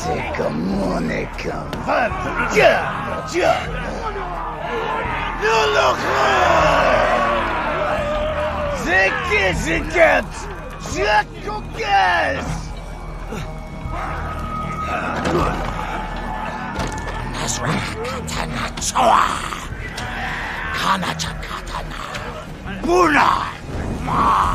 Se comunica. Ya. No lo C'est qui c'est cat? Jaco gas. Nasra katana choa. Kana chakatana. Buna. Ma.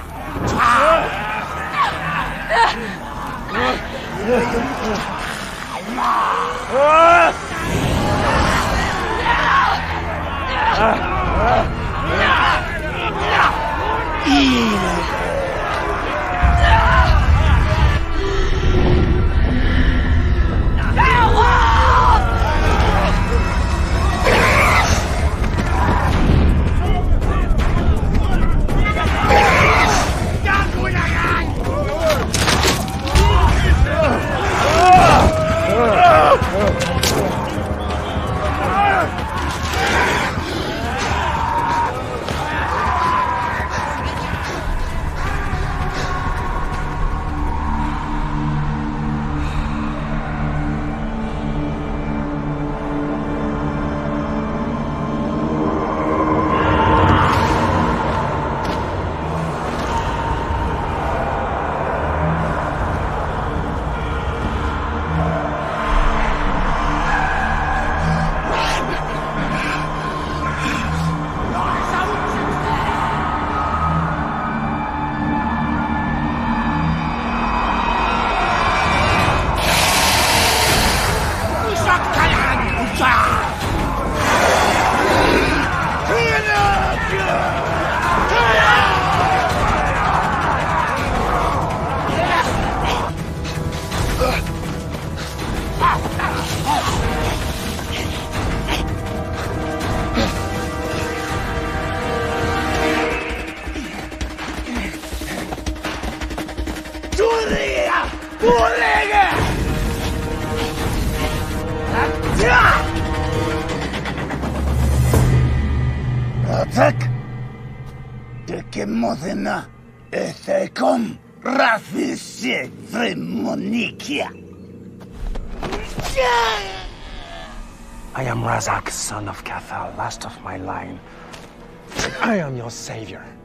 Attack! De que modena ethecom rafise fremonikia. I am Razak, son of Cathal, last of my line. I am your savior.